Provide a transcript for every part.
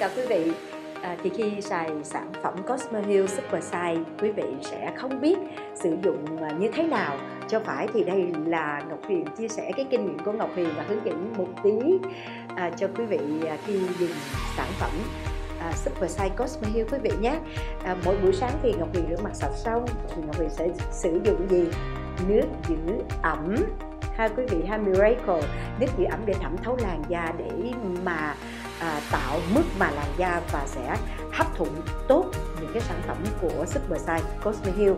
chào quý vị. Thì khi xài sản phẩm Cosmo Hill Super Size, quý vị sẽ không biết sử dụng như thế nào cho phải. Thì đây là Ngọc Huyền chia sẻ cái kinh nghiệm của Ngọc Huyền và hướng dẫn một tí cho quý vị khi dùng sản phẩm Super Size Cosmo Hill quý vị nhé. Mỗi buổi sáng thì Ngọc Huyền rửa mặt sạch xong thì Ngọc Huyền sẽ sử dụng gì? Nước giữ ẩm ha quý vị ha, Miracle nước giữ ẩm để thẩm thấu làn da, để mà tạo mức mà làn da và sẽ hấp thụ tốt những cái sản phẩm của Super Size Cosmo Hill.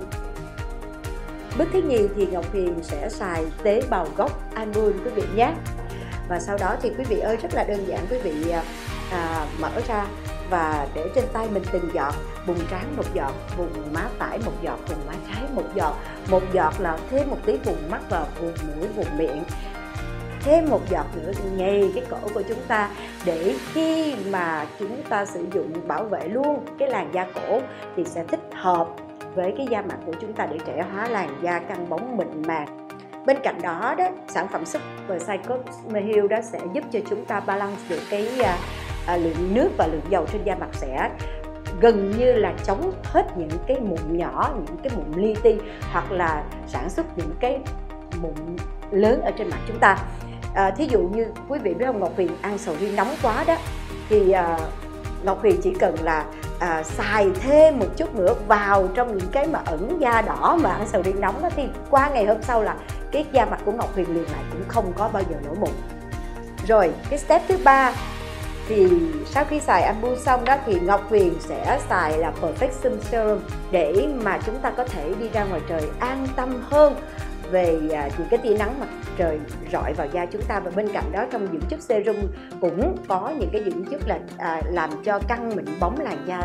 Bước thứ nhì thì Ngọc Huyền sẽ xài tế bào gốc Almond quý vị nhé. Và sau đó thì quý vị ơi, rất là đơn giản, quý vị mở ra và để trên tay mình từng giọt, vùng trán một giọt, vùng má phải một giọt, vùng má trái một giọt là thêm một tí vùng mắt và vùng mũi, vùng miệng, thêm một giọt nữa ngay cái cổ của chúng ta, để khi mà chúng ta sử dụng bảo vệ luôn cái làn da cổ thì sẽ thích hợp với cái da mặt của chúng ta để trẻ hóa làn da, căng bóng mịn màng. Bên cạnh đó sản phẩm Super Size Cosmo Hill đó sẽ giúp cho chúng ta balance được cái lượng nước và lượng dầu trên da mặt, sẽ gần như là chống hết những cái mụn nhỏ, những cái mụn li ti, hoặc là sản xuất những cái mụn lớn ở trên mặt chúng ta. Thí dụ như quý vị biết không, Ngọc Huyền ăn sầu riêng nóng quá đó, thì Ngọc Huyền chỉ cần là xài thêm một chút nữa vào trong những cái mà ẩn da đỏ mà ăn sầu riêng nóng đó, thì qua ngày hôm sau là cái da mặt của Ngọc Huyền liền lại cũng không có bao giờ nổi mụn. Rồi cái step thứ ba thì sau khi xài Almond xong đó thì Ngọc Huyền sẽ xài là Perfection Serum để mà chúng ta có thể đi ra ngoài trời an tâm hơn về những cái tia nắng mặt trời rọi vào da chúng ta. Và bên cạnh đó trong dưỡng chất serum cũng có những cái dưỡng chất là làm cho căng mịn bóng làn da.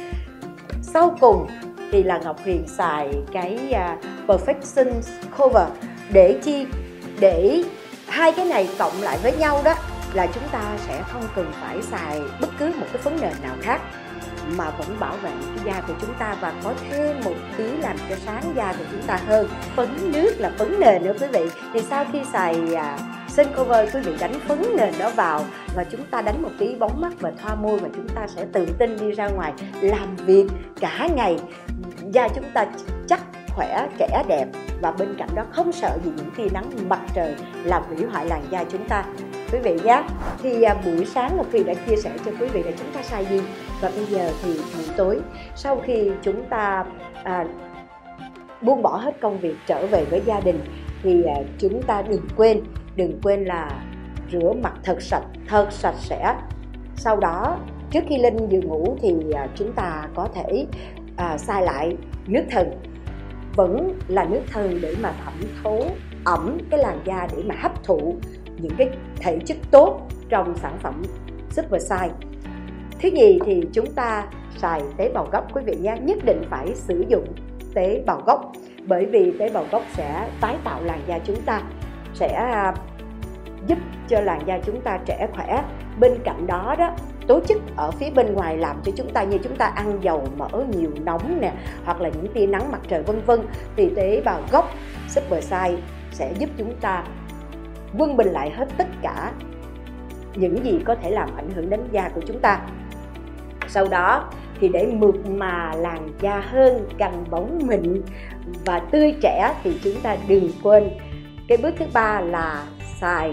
Sau cùng thì là Ngọc Huyền xài cái Perfection Cover để hai cái này cộng lại với nhau đó là chúng ta sẽ không cần phải xài bất cứ một cái phấn nền nào khác mà vẫn bảo vệ cái da của chúng ta và có thêm một tí làm cho sáng da của chúng ta hơn. Phấn nước là phấn nền nữa quý vị. Thì sau khi xài Sun Cover, quý vị đánh phấn nền đó vào và chúng ta đánh một tí bóng mắt và thoa môi, và chúng ta sẽ tự tin đi ra ngoài làm việc cả ngày. Da chúng ta chắc khỏe, trẻ đẹp, và bên cạnh đó không sợ gì những tia nắng mặt trời làm hủy hoại làn da chúng ta quý vị nhé. Thì buổi sáng Ngọc Huyền đã chia sẻ cho quý vị là chúng ta xài gì, và bây giờ thì buổi tối sau khi chúng ta buông bỏ hết công việc trở về với gia đình thì chúng ta đừng quên là rửa mặt thật sạch sẽ. Sau đó trước khi lên giường ngủ thì chúng ta có thể xài lại nước thần, vẫn là nước thần để mà thẩm thấu ẩm cái làn da, để mà hấp thụ những cái thể chất tốt trong sản phẩm Super Size. Thứ nhì thì chúng ta xài tế bào gốc quý vị nha. Nhất định phải sử dụng tế bào gốc, bởi vì tế bào gốc sẽ tái tạo làn da chúng ta, sẽ giúp cho làn da chúng ta trẻ khỏe. Bên cạnh đó tố chất ở phía bên ngoài làm cho chúng ta, như chúng ta ăn dầu mỡ nhiều, nóng nè, hoặc là những tia nắng mặt trời vân vân, thì tế bào gốc Super Size sẽ giúp chúng ta quân bình lại hết tất cả những gì có thể làm ảnh hưởng đến da của chúng ta. Sau đó thì để mượt mà làn da hơn, căng bóng mịn và tươi trẻ thì chúng ta đừng quên cái bước thứ ba là xài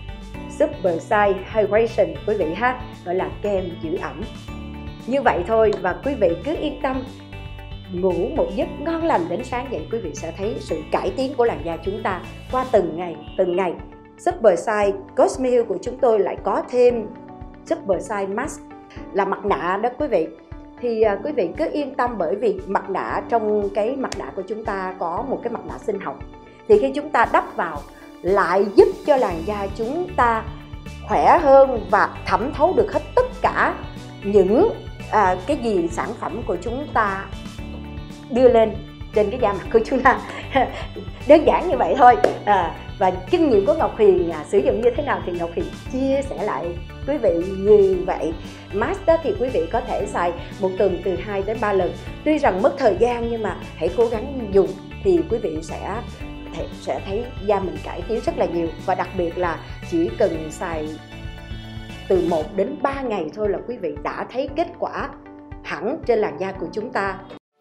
Super Size Hydration quý vị ha, gọi là kem giữ ẩm. Như vậy thôi, và quý vị cứ yên tâm ngủ một giấc ngon lành, đến sáng dậy quý vị sẽ thấy sự cải tiến của làn da chúng ta qua từng ngày. Super Size Cosmo Hill của chúng tôi lại có thêm Super Size Mask là mặt nạ đó quý vị. Thì quý vị cứ yên tâm, bởi vì mặt nạ, trong cái mặt nạ của chúng ta có một cái mặt nạ sinh học, thì khi chúng ta đắp vào lại giúp cho làn da chúng ta khỏe hơn và thẩm thấu được hết tất cả những cái gì sản phẩm của chúng ta đưa lên trên cái da mặt của chúng ta. Đơn giản như vậy thôi. Và kinh nghiệm của Ngọc Huyền sử dụng như thế nào thì Ngọc Huyền chia sẻ lại quý vị như vậy. Mask đó thì quý vị có thể xài một tuần từ 2 đến 3 lần. Tuy rằng mất thời gian nhưng mà hãy cố gắng dùng thì quý vị sẽ thấy da mình cải tiến rất là nhiều. Và đặc biệt là chỉ cần xài từ 1 đến 3 ngày thôi là quý vị đã thấy kết quả hẳn trên làn da của chúng ta.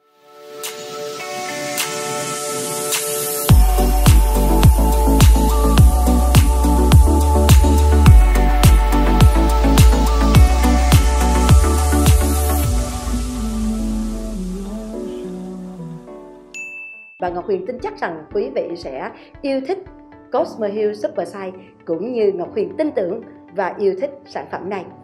Và Ngọc Huyền tin chắc rằng quý vị sẽ yêu thích Cosmo Heal Super Size, cũng như Ngọc Huyền tin tưởng và yêu thích sản phẩm này.